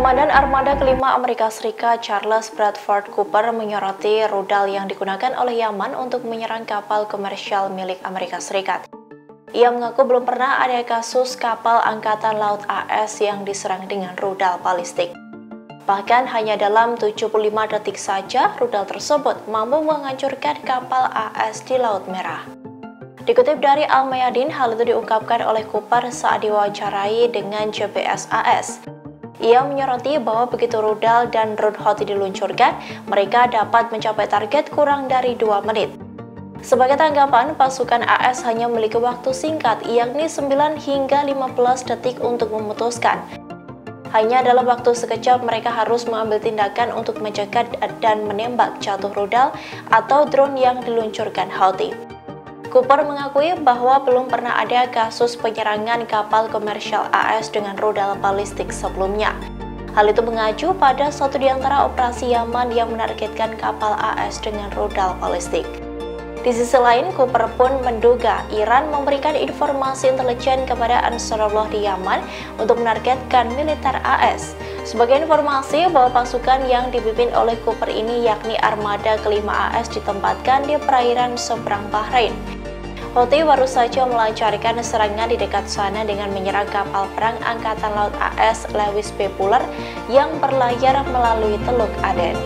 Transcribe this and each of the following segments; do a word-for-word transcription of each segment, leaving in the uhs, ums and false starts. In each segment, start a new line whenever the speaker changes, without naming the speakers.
Komandan Armada kelima Amerika Serikat Charles Bradford Cooper menyoroti rudal yang digunakan oleh Yaman untuk menyerang kapal komersial milik Amerika Serikat. Ia mengaku belum pernah ada kasus kapal Angkatan Laut A S yang diserang dengan rudal balistik. Bahkan hanya dalam tujuh puluh lima detik saja rudal tersebut mampu menghancurkan kapal A S di Laut Merah. Dikutip dari Al-Mayadin, hal itu diungkapkan oleh Cooper saat diwawancarai dengan J B S A S. Ia menyoroti bahwa begitu rudal dan Rudhouthi diluncurkan, mereka dapat mencapai target kurang dari dua menit. Sebagai tanggapan, pasukan A S hanya memiliki waktu singkat, yakni sembilan hingga lima belas detik untuk memutuskan. Hanya dalam waktu sekejap mereka harus mengambil tindakan untuk mencegat dan menembak jatuh rudal atau drone yang diluncurkan Houthi. Cooper mengakui bahwa belum pernah ada kasus penyerangan kapal komersial A S dengan rudal balistik sebelumnya. Hal itu mengacu pada satu di antara operasi Yaman yang menargetkan kapal A S dengan rudal balistik. Di sisi lain, Cooper pun menduga Iran memberikan informasi intelijen kepada Ansarullah di Yaman untuk menargetkan militer A S. Sebagai informasi bahwa pasukan yang dipimpin oleh Cooper ini yakni Armada kelima A S ditempatkan di perairan seberang Bahrain. Houthi baru saja melancarkan serangan di dekat sana dengan menyerang kapal perang Angkatan Laut A S Lewis B. Puller yang berlayar melalui Teluk Aden.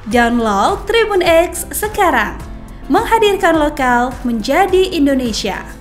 Download Tribun X sekarang, menghadirkan lokal menjadi Indonesia.